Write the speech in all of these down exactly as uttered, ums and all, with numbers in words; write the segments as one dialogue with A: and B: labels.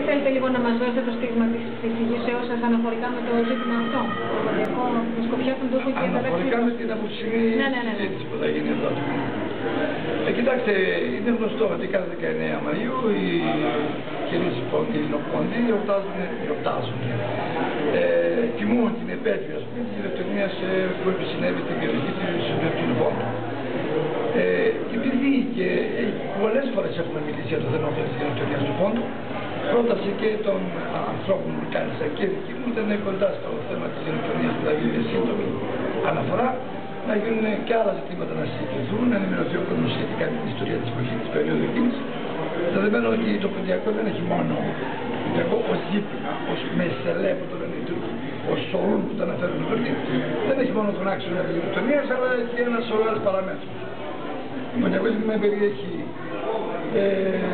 A: θέλετε λίγο να μας δώσετε το στίγμα της εισηγήσεώς σας αναφορικά με το ζήτημα αυτό, το κοντιακό, τη σκοπιά των τούτων και τα
B: αναφορικά με την απόψινή
A: ναι, ναι, ναι, ναι.
B: συζήτηση που θα γίνει εδώ. Ε, κοιτάξτε, είναι γνωστό ότι κάθε δεκαεννέα Μαΐου οι κυρίες οι Λινοπόντοι γιορτάζουν, γιορτάζουν. Ε, τιμούν την επέτειο της γενοκτονίας που επισυνέβη στην περιοχή του Λινοπόντου. Ε, επειδή και ε, πολλές φορές έχουμε μιλήσει για το θέμα της γενοκτονίας του Πόντου, πρόταση και των ανθρώπων που κάλεσα και δική μου ήταν κοντά στο θέμα της γενοκτονίας που θα γίνει σύντομη αναφορά, να γίνουν και άλλα ζητήματα να συζητηθούν, να ενημερωθεί ο κόσμος σχετικά με την ιστορία της εποχής της περίοδου εκείνης. Δεδομένου ότι το Ποντιακό δεν έχει μόνο το Ποντιακό ως ζήτημα, ως μεσελέ που το λένε οι Τούρκοι, ως σωρούν που το αναφέρουν οι Τούρκοι, δεν έχει μόνο τον άξονα της γενοκτονίας, αλλά και ένα σωρό άλλες παραμέτρους. Το Ποντιακό ζήτημα περιέχει ε,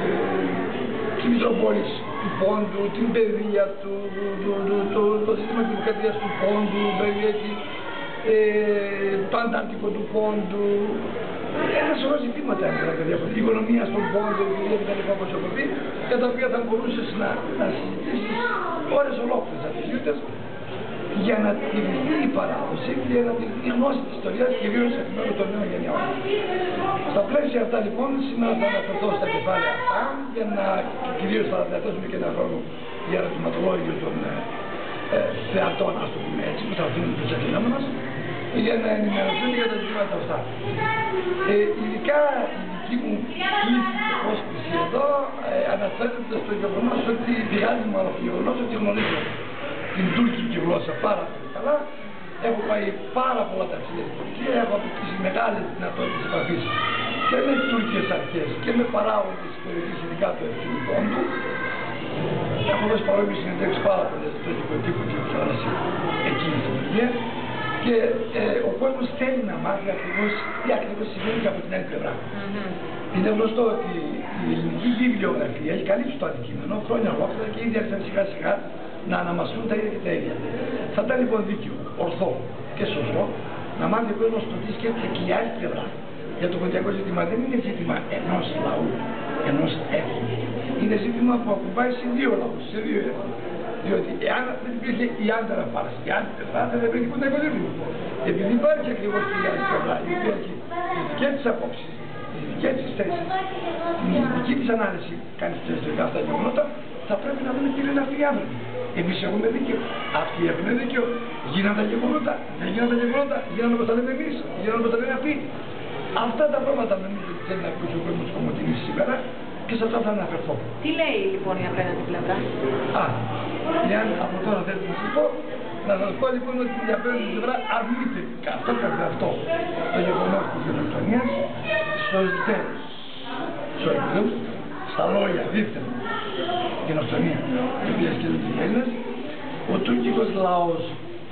B: τη Μητροπόλης του Πόντου, την παιδεία του, το, το, το, το σύστημα της δημοκρατίας του Πόντου, περιέχει ε, το Αντάρτικο του Πόντου, ένα σωρό ζητήματα η οικονομία στον Πόντο, η δουλειά κτλ. Όπως έχω πει, για τα οποία θα μπορούσες να, να συζητήσεις ώρες ολόκληρες αφισιούτες για να τηρηθεί η παράδοση και για να τηρηθεί η γνώση της ιστορίας, κυρίως εκ μέρους των νέων γενιών. Στα πλαίσια αυτά λοιπόν, σήμερα θα αναφερθώ στα κεφάλαια αυτά, για να κυρίως θα διαθέσουμε και ένα χρόνο για ερωτηματολόγιο των ε, θεατών, ας το πούμε έτσι, που θα αφήνουν τους αφινόμενους, για να ενημερωθούν για τα ζητήματα αυτά. Ε, ειδικά η δική μου κλίση και πρόσκληση εδώ ε, αναφέρεται στο γεγονός ότι πηγάζει μάλλον το γεγονός ότι γνωρίζω την τουρκική γλώσσα πάρα πολύ καλά. Έχω πάει πάρα πολλά ταξίδια στην Τουρκία, έχω αποκτήσει μεγάλες δυνατότητες επαφής και με τουρκικές αρχές και με παράγοντες της περιοχής, ειδικά του Ευθύνου Πόντου. Έχω δώσει παρόμοιες συνεντεύξεις πάρα πολλές στο τουρκικό τύπο και τηλεόραση εκείνη στην Τουρκία. Και ε, ο κόσμος θέλει να μάθει ακριβώς τι ακριβώς συμβαίνει και από την άλλη πλευρά. Mm-hmm. Είναι γνωστό ότι η ελληνική βιβλιογραφία έχει καλύψει το αντικείμενο χρόνια ολόκληρα και ήδη άρχισαν σιγά σιγά να αναμασούν τα ίδια και τα ίδια. Θα ήταν λοιπόν δίκαιο, ορθό και σωστό να μάθει ο κόσμος το τι σκέφτεται και η άλλη πλευρά. Για το κοντιακό ζήτημα δεν είναι ζήτημα ενός λαού, ενός έθνου. Είναι ζήτημα που ακουμπάει σε δύο λαούς, σε δύο έθνη. Διότι εάν δεν υπήρχε η άντρα πάρση, η άλλη πλευρά δεν υπήρχε κοντιακό ζήτημα. Επειδή υπάρχει ακριβώς και η άλλη πλευρά, η οποία έχει τις δικές της απόψεις, τις δικές της θέσεις, την δική της ανάλυση κάνει στις ιστορικά αυτά γεγονότα, θα πρέπει να δούμε τι λένε αυτοί οι άνθρωποι. Εμείς έχουμε δίκιο, αυτοί έχουν δίκιο. Γίναν τα γεγονότα, δεν γίναν τα γεγονότα, γίναν όπως τα λέμε εμείς, γίναν όπως τα λένε αυτοί. Αυτά τα πράγματα νομίζω ότι θέλει να ακούσει ο κόσμος της Κομωτινής σήμερα και σε αυτά θα αναφερθώ.
A: Τι λέει λοιπόν η απέναντι πλευρά?
B: Α, εάν από τώρα θέλετε να σας πω, να σας πω λοιπόν ότι η απέναντι πλευρά αρνείται αυτό καθ' αυτό το γεγονός της γενοκτονίας στους διτέρους. Στους εκδούς, στα λόγια δίθεν γενοκτονία, η οποία σκέφτονται οι Έλληνες, ο τουρκικός λαός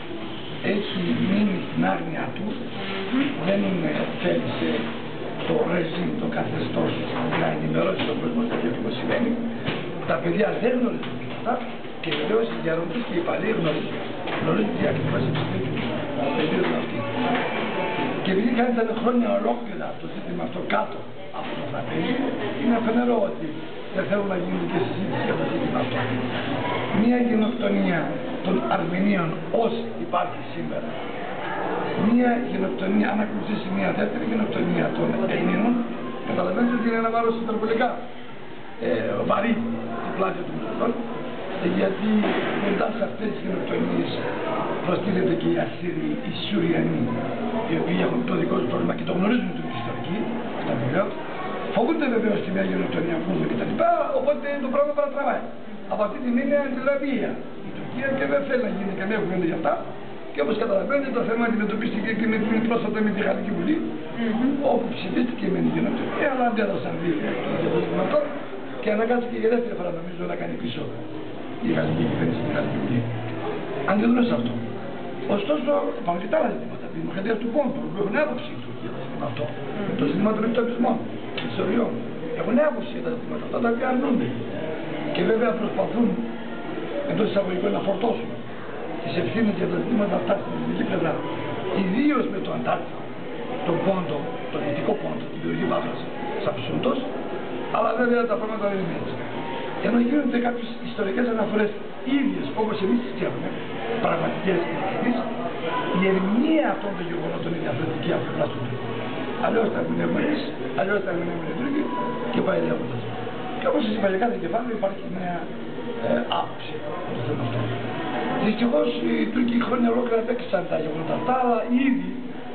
B: έχει μείνει στην άγνοια του, δεν θέλησε το ρεζίμ, το καθεστώς να ενημερώσει τον κόσμο στο τι ακριβώς συμβαίνει. Τα παιδιά δεν γνωρίζουν αυτά και βεβαίως οι γεροντές και οι παλιοί γνωρίζουν. Γνωρίζουν τι ακριβώς συμβαίνει στην περίοδο αυτή. Και επειδή ήταν χρόνια ολόκληρα το ζήτημα αυτό κάτω από το τραπέζι, είναι αφανερό ότι δεν θέλουν να γίνουν και συζήτηση για το ζήτημα αυτό. Μία γενοκτονία των Αρμενίων όσοι υπάρχει σήμερα, μία γενοκτονία, αν ακολουθήσει μία δεύτερη γενοκτονία των Ελλήνων, καταλαβαίνετε ότι είναι ένα βάρος υπερβολικά ε, βαρύ στην πλάτη των Τουρκών, γιατί μετά σε αυτές τις γενοκτονίες προστίθεται και οι Ασσύριοι, οι Σουριανοί, οι οποίοι έχουν το δικό τους πρόβλημα και το γνωρίζουν τους ιστορικοί, αυτά βεβαίω. Φοβούνται βεβαίως τη μια γενοκτονία Κούρδου κτλ. Οπότε το πράγμα παρατραβάει. Από αυτή την έννοια αντιλαβία η Τουρκία και δεν θέλει να γίνει καμία κουβέντα για αυτά. Και όπως καταλαβαίνετε, το θέμα αντιμετωπίστηκε και με την πρόσφατα με τη Γαλλική Βουλή, mm-hmm. όπου ψηφίστηκε με την γενοκτονία, αλλά αντέδρασαν δύο για το ζήτημα αυτό και αναγκάστηκε για δεύτερη φορά νομίζω να κάνει πίσω η Γαλλική κυβέρνηση στην Γαλλική Βουλή. Αντιδρούν σε αυτό. Ωστόσο, υπάρχουν και τα άλλα ζητήματα. Η δημοκρατία του Πόντου που έχουν άποψη για το ζήτημα αυτό. Mm-hmm. Το ζήτημα των εκτοπισμών, των ιστοριών. Έχουν άποψη για τα ζητήματα αυτά τα οποία αρνούνται. Και βέβαια προσπαθούν εντός εισαγωγικών να φορτώσουν τις ευθύνες για τα ζητήματα αυτά στην ελληνική πλευρά. Ιδίως με το Αντάρτικο, τον Πόντο, τον Δυτικό Πόντο, την περιοχή Βάφρας, σαν Ψούντος, αλλά βέβαια τα πράγματα δεν είναι έτσι. ενώ γίνονται κάποιες ιστορικές αναφορές ίδιες όπως εμείς τις ξέρουμε, πραγματικές της, η ερμηνεία αυτών των γεγονότων είναι διαφορετική από πλευράς του Τούρκου. Αλλιώς τα ερμηνεύουμε εμείς, αλλιώς τα ερμηνεύουμε οι Τούρκοι και πάει λέγοντας. Και όπως σας είπα, για κάθε κεφάλαιο υπάρχει μια ε, άποψη από το θέμα αυτό. Δυστυχώς οι Τούρκοι χρόνια ολόκληρα παίξαν τα γεγονότα αυτά, αλλά ήδη,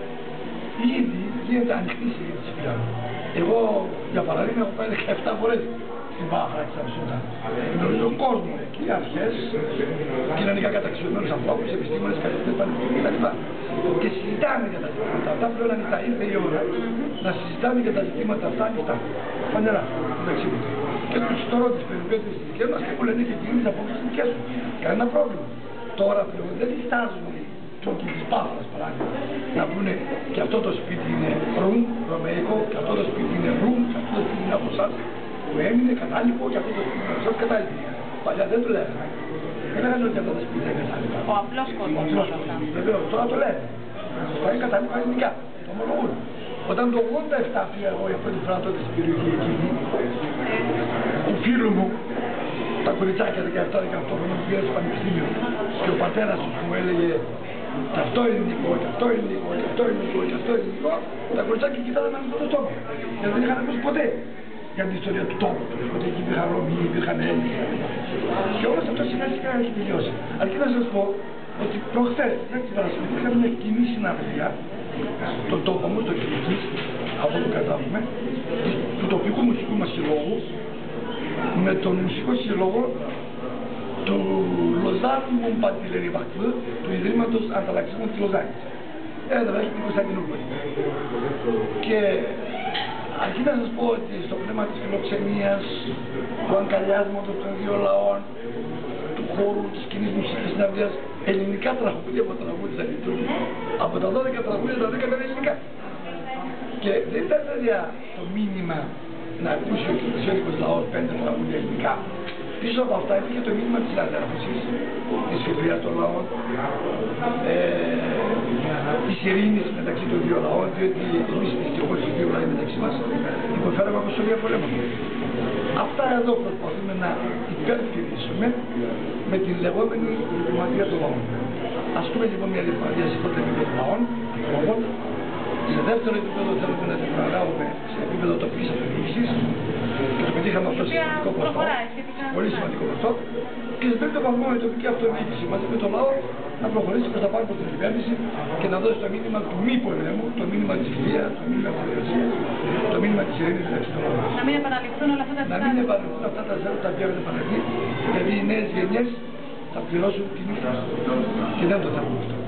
B: ήδη γίνεται ανοιχτή συζήτηση πια. Εγώ, για παράδειγμα, έχω πάει δεκαεπτά φορές στην Πάχρα και στα Μισούτα. Γνωρίζω κόσμο εκεί, αρχές, κοινωνικά καταξιωμένους ανθρώπους, επιστήμονες, καλλιτέχνες, πανεπιστήμια κτλ. Και συζητάμε για τα ζητήματα αυτά. Πλέον ανοιχτά. Ήρθε η ώρα να συζητάμε για τα ζητήματα αυτά ανοιχτά. Φανερά, μεταξύ μου. Και τους τώρα τις περιπέτειες της δικές μας και που λένε και εκείνοι τις απόψεις τις δικές τους. Κανένα πρόβλημα. Τώρα πλέον δεν διστάζουν οι Τούρκοι της Πάχρας παράδειγμα να πούνε και αυτό το σπίτι είναι ρουμ, ρωμαϊκό, και αυτό το σπίτι είναι ρουμ, και αυτό το σπίτι είναι από εσάς που έμεινε κατάλοιπο, και αυτό το σπίτι είναι από εσάς κατάλοιπο. Παλιά δεν το λέγανε. Δεν λέγανε ότι αυτά τα σπίτια είναι κατάλοιπα.
A: Ο απλός κόσμος όλα αυτά.
B: Βεβαίως, τώρα το λένε. Αυτά είναι κατάλοιπα ελληνικά. Το ομολογούν. Όταν το ογδόντα επτά πήγα εγώ για πρώτη φορά τότε στην περιοχή εκείνη, του φίλου μου, τα κοριτσάκια δεκαεπτά δεκαοκτώ χρονών που πήγαν στο πανεπιστήμιο και ο πατέρας τους μου έλεγε και αυτό είναι ελληνικό, και αυτό είναι ελληνικό, και αυτό είναι ελληνικό, και αυτό είναι ελληνικό, τα κοριτσάκια κοιτάζαν με ανοιχτό το στόμα. Γιατί δεν είχαν ακούσει ποτέ για την ιστορία του τόπου τους, ότι εκεί υπήρχαν Ρωμοί, υπήρχαν Έλληνες. Και όλο αυτό σιγά σιγά έχει τελειώσει. Αρκεί να σας πω ότι προχθές, την Παρασκευή, είχαμε μια κοινή συναυλία στον τόπο μου, στο Κυριακής, από το κατάγουμε, του τοπικού μουσικού μας συλλόγου, με τον μουσικό συλλόγο του Λοζάνου Μομπαντιλερή Βακτού, του Ιδρύματος Ανταλλαξισμού της Λοζάνης. Έδρα στην Κωνσταντινούπολη. Και αρκεί να σας πω ότι στο πνεύμα της φιλοξενίας, του αγκαλιάσματος των δύο λαών, του χώρου, της κοινής μουσικής συναυλίας, ελληνικά τραγούδια που τραγούδισαν οι Τούρκοι. Από τα δώδεκα τραγούδια τα δέκα ήταν ελληνικά. Και δεν ήταν δηλαδή το μήνυμα να ακούσει ο χριστιανικός λαός πέντε τραγούδια ελληνικά. Πίσω από αυτά υπήρχε το μήνυμα της αδέρφωσης, της φιλίας των λαών, ε, της ειρήνης μεταξύ των δύο λαών, διότι εμείς δυστυχώς οι δύο λαοί μεταξύ μας υποφέραμε από σοβία πολέμου. Αυτά εδώ προσπαθούμε να υπερφυρίσουμε με την λεγόμενη διπλωματία των λαών. Ας πούμε λοιπόν μια διπλωματία σε πρώτο επίπεδο των λαών, λόγων. Σε δεύτερο επίπεδο θέλουμε να την παραλάβουμε σε επίπεδο τοπικής αυτοδιοίκησης και το πετύχαμε αυτό σε σημαντικό ποσό, πολύ σημαντικό ποσό. Και σε τρίτο βαθμό η τοπική αυτοδιοίκηση μαζί με το λαό να προχωρήσει προς τα πάνω από την κυβέρνηση και να δώσει το μήνυμα του μη πολέμου, το μήνυμα της φιλίας, το μήνυμα της συνεργασίας, το μήνυμα της ειρήνης μεταξύ των λαών.
A: Να μην επαναληφθούν όλα αυτά τα
B: Να μην επαναληφθούν αυτά τα ζέρια τα οποία έχουν επαναληφθεί, γιατί οι νέες γενιές θα πληρώσουν την ύφη και δεν το θέλουμε αυτό.